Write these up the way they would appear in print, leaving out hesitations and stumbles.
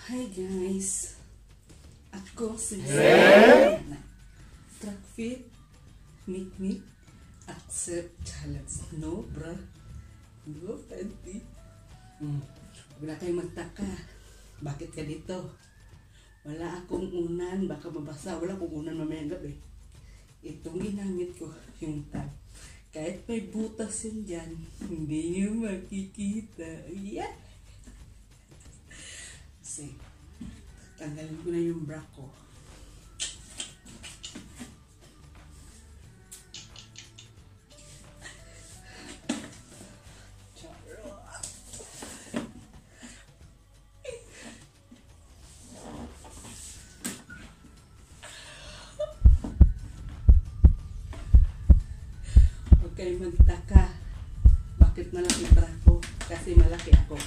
Hi guys, ako si Zena. Track fit, meet, accept challenge. No bra, no panty. Huwag na kayo magtaka, bakit ka dito? Wala akong unan, baka mabasa. Wala akong unan mamayang gabi. Itong ginamit ko, yung tag. Kahit may butas yun dyan, hindi nyo makikita. Yeah! Kasi, tanggalin ko na yung bra ko. Huwag kayo magtaka. Bakit malaki bra ko? Kasi malaki ako.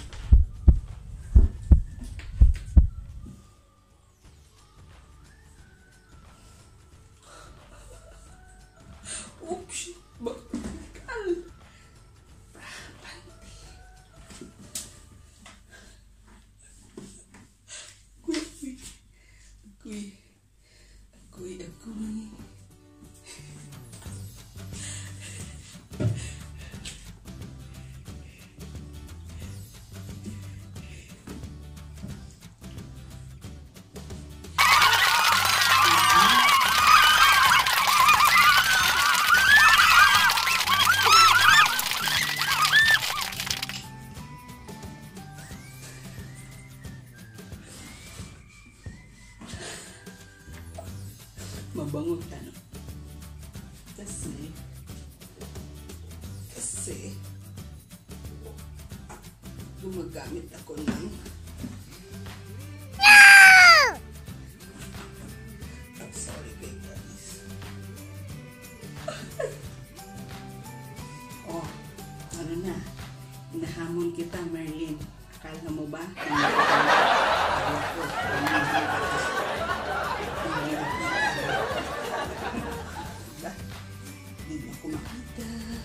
Oops! Bakal! Bra, panty. Ako'y. Mabangon ka, no? Kasi gumagamit ako ng I'm sorry guys. Oh, ano na, hinahamon kita, Merlin. Akala mo ba? Hindi ako makita.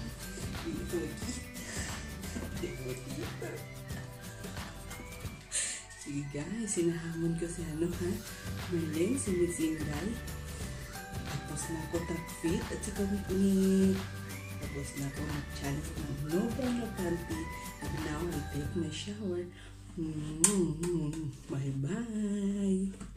Sige guys, sinahamon ko si ano ha? Merlin, si Miss Inday. Tapos na ako track fit at saka ni tapos na ako mag-challenge ng no bra no panty. And now I take my shower. Bye bye.